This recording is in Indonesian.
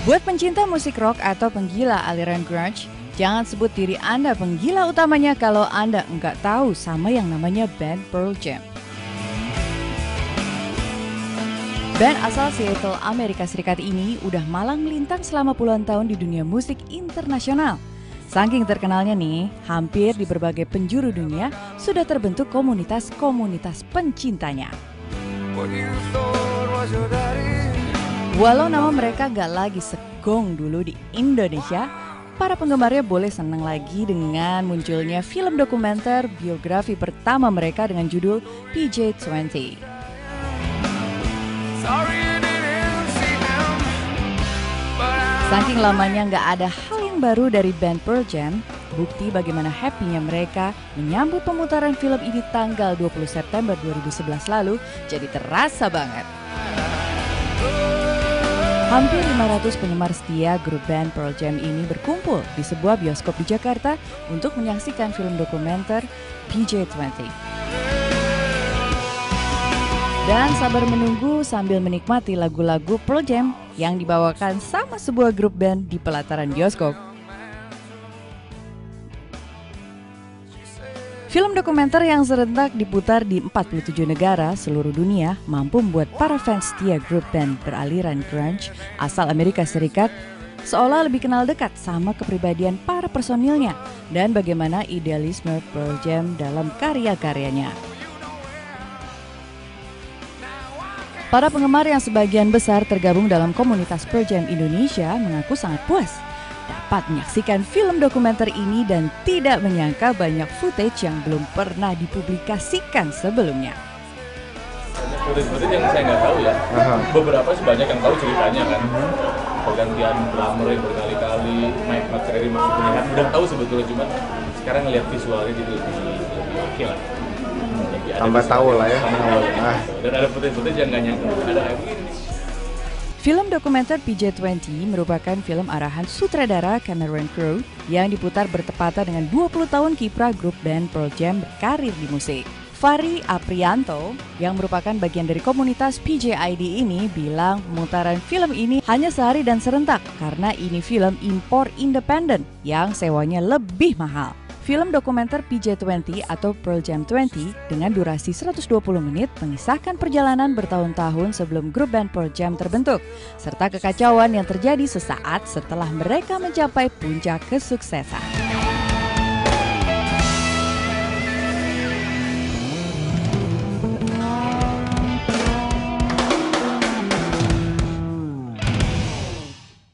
Buat pencinta musik rock atau penggila aliran grunge, jangan sebut diri Anda penggila utamanya kalau Anda nggak tahu sama yang namanya band Pearl Jam. Band asal Seattle, Amerika Serikat ini udah malang melintang selama puluhan tahun di dunia musik internasional. Saking terkenalnya nih, hampir di berbagai penjuru dunia sudah terbentuk komunitas-komunitas pencintanya. Walau nama mereka gak lagi segong dulu di Indonesia, para penggemarnya boleh senang lagi dengan munculnya film dokumenter biografi pertama mereka dengan judul PJ20. Saking lamanya gak ada hal yang baru dari band Pearl Jam, bukti bagaimana happy-nya mereka menyambut pemutaran film ini tanggal 20 September 2011 lalu jadi terasa banget. Hampir 500 penggemar setia grup band Pearl Jam ini berkumpul di sebuah bioskop di Jakarta untuk menyaksikan film dokumenter PJ20. Dan sabar menunggu sambil menikmati lagu-lagu Pearl Jam yang dibawakan sama sebuah grup band di pelataran bioskop. Film dokumenter yang serentak diputar di 47 negara seluruh dunia mampu membuat para fans setia grup band beraliran grunge asal Amerika Serikat seolah lebih kenal dekat sama kepribadian para personilnya dan bagaimana idealisme Pearl Jam dalam karya-karyanya. Para penggemar yang sebagian besar tergabung dalam komunitas Pearl Jam Indonesia mengaku sangat puas dapat menyaksikan film dokumenter ini dan tidak menyangka banyak footage yang belum pernah dipublikasikan sebelumnya. Footage yang saya nggak tahu ya, beberapa sih banyak yang tahu ceritanya kan. Pergantian drummer yang berkali-kali, Mike McCreary masuk penyihat, udah tahu sebetulnya, cuma sekarang ngeliat visualnya jadi lebih oke lah. Tambah tahu lah ya. Dan ada footage yang nggak nyangka ada kayak begini. Film dokumenter PJ20 merupakan film arahan sutradara Cameron Crowe yang diputar bertepatan dengan 20 tahun kiprah grup band Pearl Jam berkarir di musik. Fahri Aprianto yang merupakan bagian dari komunitas PJID ini bilang pemutaran film ini hanya sehari dan serentak karena ini film impor independen yang sewanya lebih mahal. Film dokumenter PJ20 atau Pearl Jam 20 dengan durasi 120 menit mengisahkan perjalanan bertahun-tahun sebelum grup band Pearl Jam terbentuk, serta kekacauan yang terjadi sesaat setelah mereka mencapai puncak kesuksesan.